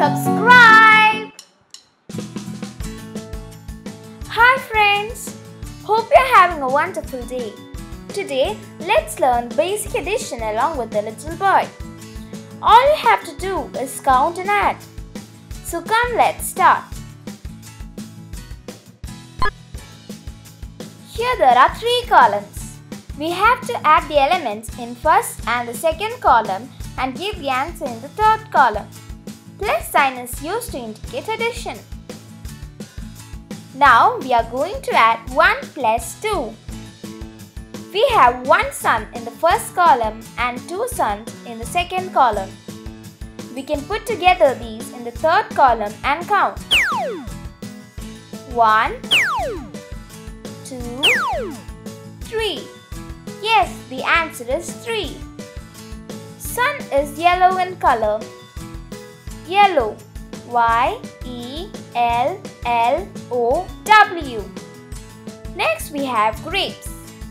subscribe. Hi friends, hope you're having a wonderful day. Today, let's learn basic addition along with the little boy. All you have to do is count and add. So come, let's start. Here there are 3 columns. We have to add the elements in first and the second column and give the answer in the third column. Plus sign is used to indicate addition. Now we are going to add 1 plus 2. We have 1 son in the first column and 2 sons in the second column. We can put together these in the third column and count. 1, 2, 3. Yes, the answer is 3. Sun is yellow in color. Yellow. Y-E-L-L-O-W. Next we have grapes.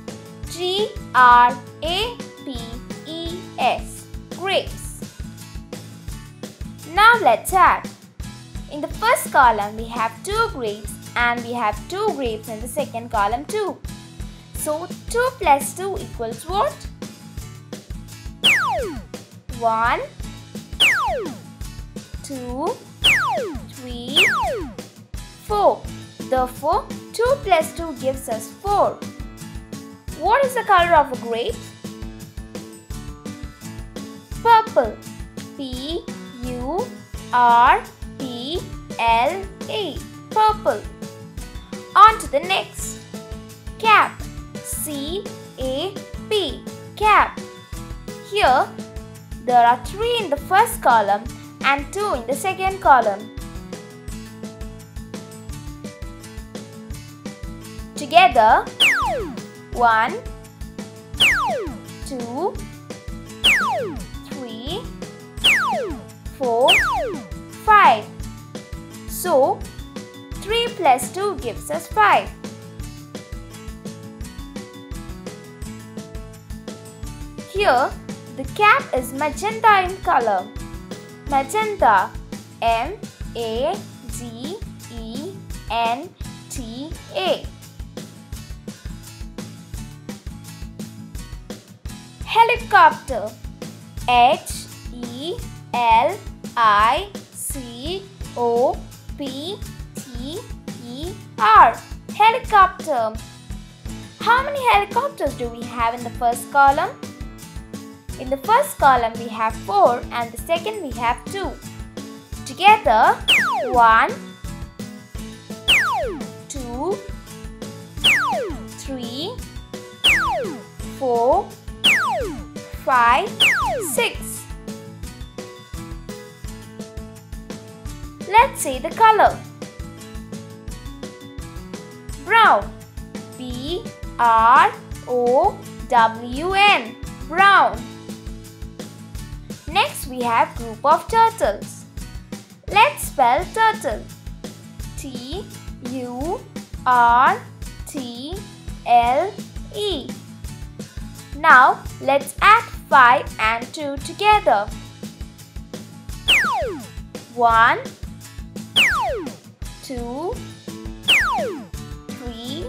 G-R-A-P-E-S. Grapes. Now let's add. In the first column we have 2 grapes and we have 2 grapes in the second column too. So 2 plus 2 equals what? 1, 2, 3, 4. Therefore, 2 plus 2 gives us 4. What is the color of a grape? Purple. P-U-R-P-L-E. Purple. On to the next. Cap. C-A-P. Cap. Here, there are 3 in the first column and 2 in the second column. Together, 1, 2, 3, 4, 5. So, 3 plus 2 gives us 5. Here, the cap is magenta in color. Magenta. M-A-G-E-N-T-A. Helicopter. H-E-L-I-C-O-P-T-E-R. Helicopter. How many helicopters do we have in the first column? In the first column we have 4 and the second we have 2. Together, 1, 2, 3, 4, 5, 6. Let's see the color. Brown. B-R-O-W-N. Brown. Next we have group of turtles. Let's spell turtle. T-U-R-T-L-E. Now let's add 5 and 2 together. 1, 2, 3,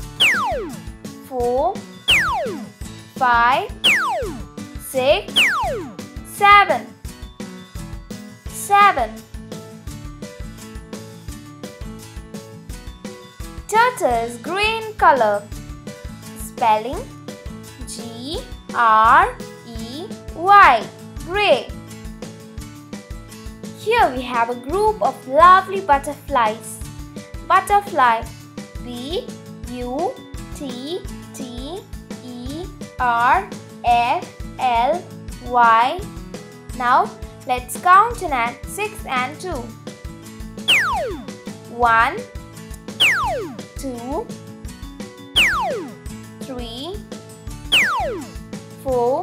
4, 5, 6, 7. 7. Turtle is green color. Spelling G-R-E-Y. Grey. Here we have a group of lovely butterflies. Butterfly. B-U-T-T-E-R-F-L-Y. Now let's count and add 6 and 2. 1, 2, 3, 4,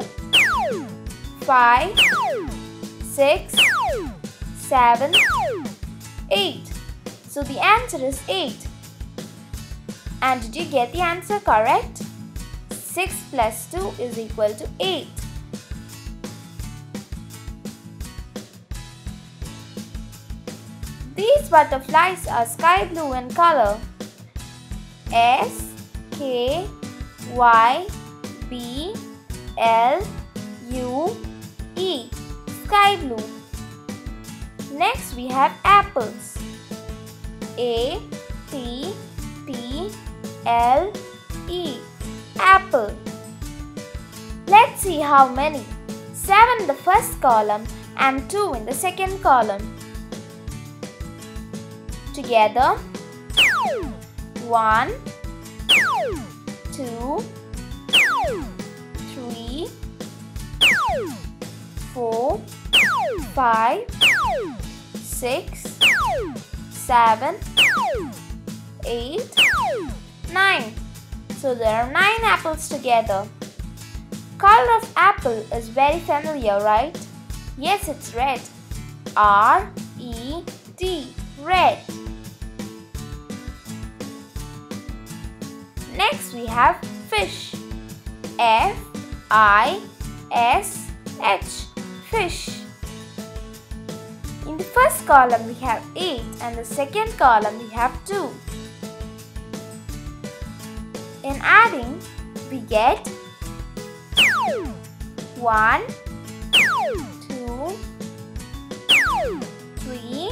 5, 6, 7, 8. So the answer is 8. And did you get the answer correct? 6 plus 2 is equal to 8. These butterflies are sky blue in color. S K Y B L U E, sky blue. Next we have apples. A P P L E, apple. Let's see how many. 7 in the first column and 2 in the second column. Together, 1, 2, 3, 4, 5, 6, 7, 8, 9. So there are 9 apples together. Color of apple is very familiar, right? Yes, it's red. R-E-D, red. Next we have fish. F-I-S-H, fish. In the first column we have 8 and the second column we have 2. In adding, we get 1, 2, 3,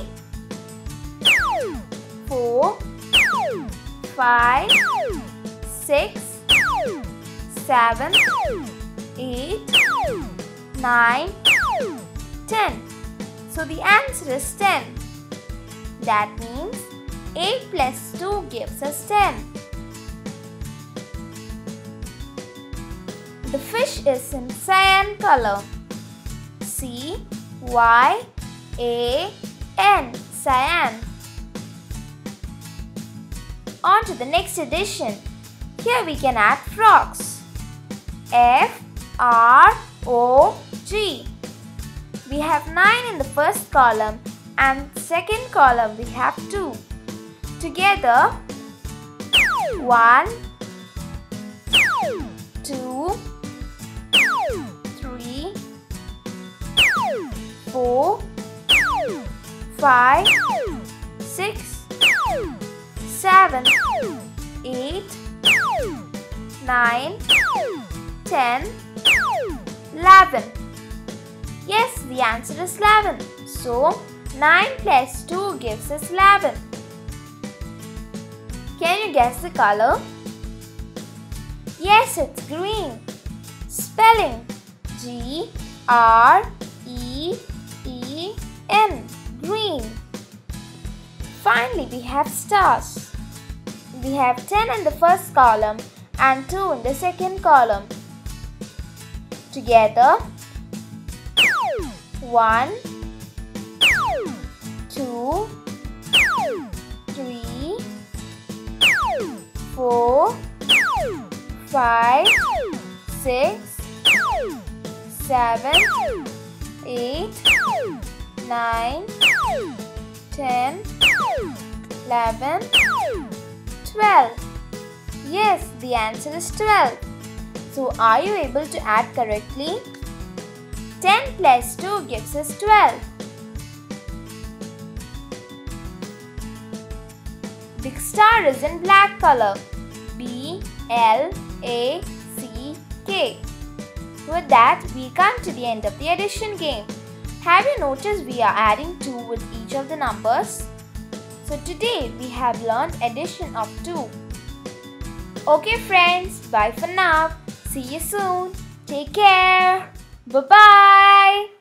4, 5, 6, 7, 8, 9, 10. So the answer is 10. That means 8 plus 2 gives us 10. The fish is in cyan color. C-Y-A-N, cyan. On to the next addition. Here we can add frogs. F-R-O-G. We have 9 in the first column and second column we have 2. Together, 1, 2, 3, 4, 5, 6, 7, 8, 9, 10, 11. Yes, the answer is 11. So, 9 plus 2 gives us 11. Can you guess the color? Yes, it's green. Spelling G-R-E-E-N, green. Finally, we have stars. We have 10 in the first column and 2 in the second column. Together, 1, 2, 3, 4, 5, 6, 7, 8, 9, 10, 11, 12. Yes, the answer is 12. So, are you able to add correctly? 10 plus 2 gives us 12. The star is in black color. B-L-A-C-K. With that, we come to the end of the addition game. Have you noticed we are adding 2 with each of the numbers? So today we have learned addition of 2. Okay friends, bye for now. See you soon. Take care. Bye-bye.